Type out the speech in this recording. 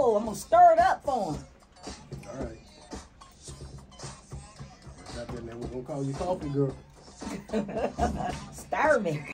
I'm gonna stir it up for him. All right. We're gonna call you coffee girl. Stir me.